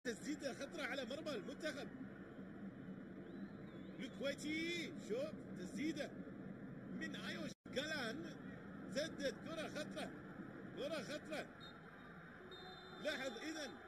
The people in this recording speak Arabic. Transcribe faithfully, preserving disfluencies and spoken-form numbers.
تسديده خطره على مرمى المنتخب الكويتي. شوف تسديده من ايوش جالان، سدد كره خطره، كره خطره. لاحظ اذا